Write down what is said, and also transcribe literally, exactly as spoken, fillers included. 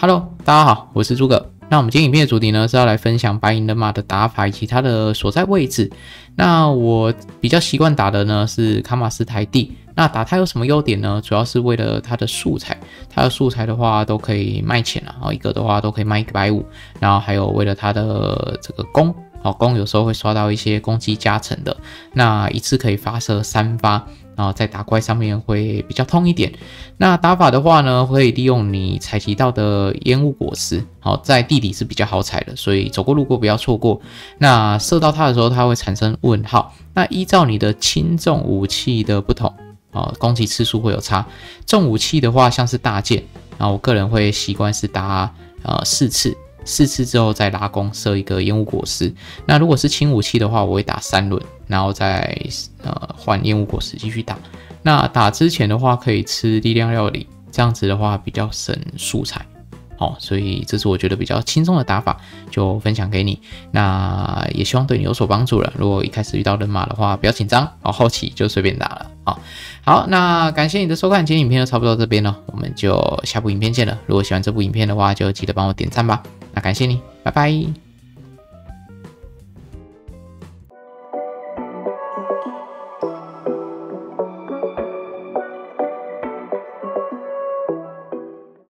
Hello， 大家好，我是诸葛。那我们今天影片的主题呢是要来分享白银人马的打法以及它的所在位置。那我比较习惯打的呢是卡马斯台地。那打它有什么优点呢？主要是为了它的素材，它的素材的话都可以卖钱啊，然后一个的话都可以卖一百五十，然后还有为了它的这个弓，好弓有时候会刷到一些攻击加成的，那一次可以发射三发。然后在打怪上面会比较痛一点。那打法的话呢，会利用你采集到的烟雾果实，好，在地底是比较好采的，所以走过路过不要错过。那射到它的时候，它会产生问号。那依照你的轻重武器的不同，哦，攻击次数会有差。重武器的话，像是大剑，然后我个人会习惯是打呃四次。四次之后再拉弓射一个烟雾果实。那如果是轻武器的话，我会打三轮，然后再呃换烟雾果实继续打。那打之前的话，可以吃力量料理，这样子的话比较省素材。好、哦，所以这是我觉得比较轻松的打法，就分享给你。那也希望对你有所帮助了。如果一开始遇到人马的话，不要紧张，好后期就随便打了。好，好，那感谢你的收看，今天影片就差不多到这边了，我们就下部影片见了。如果喜欢这部影片的话，就记得帮我点赞吧。那感谢你，拜拜。